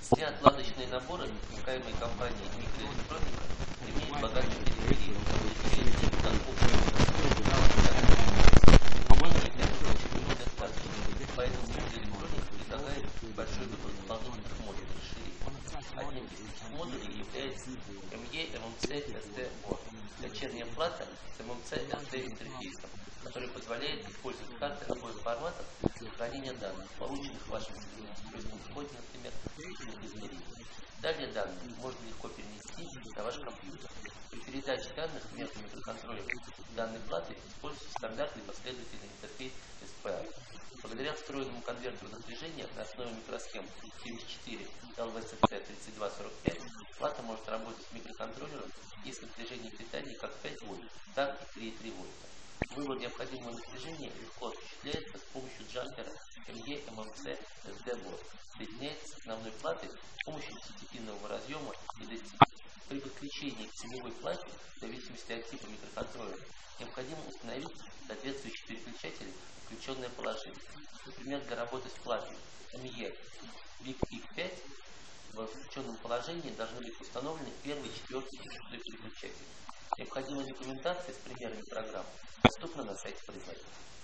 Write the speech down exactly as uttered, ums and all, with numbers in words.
Все отладочные наборы, выпускаемые компанией микроэлектроника, имеют богатую периферию, десятилетий как поэтому микроэлектроника предлагает большой выбор дополнительных модулей расширений. Одним из этих модулей является эм и эм эм си эс ди борд, дочерняя плата с эм эм си эс ди интерфейсом, который позволяет использовать карты обоих форматов для хранения данных, полученных вашим устройством в коде, например, для измерений. Далее данные можно легко перенести на ваш компьютер. При передаче данных между микроконтроллером и данной платой используется стандартный последовательный интерфейс эс пи ай. Благодаря встроенному конвертеру напряжения на основе микросхем семьдесят четыре эл ви эс ти тридцать два сорок пять плата может работать с микроконтроллером и с напряжением питания как пять вольт, так и три и три вольта. Выбор необходимого напряжения легко осуществляется с помощью джампера эм и эм эм си эс ди борд. Соединяется с основной платой с помощью десятипинного разъема и ди си. При подключении к целевой плате, в зависимости от типа микроконтроллера, необходимо установить соответствующие переключатели в включенное положение. Например, для работы с платой эм и ви ай пи пять в включенном положении должны быть установлены первый, четвертый и шестой переключатели. Необходимая документация с примерами программ доступна на сайте производителя.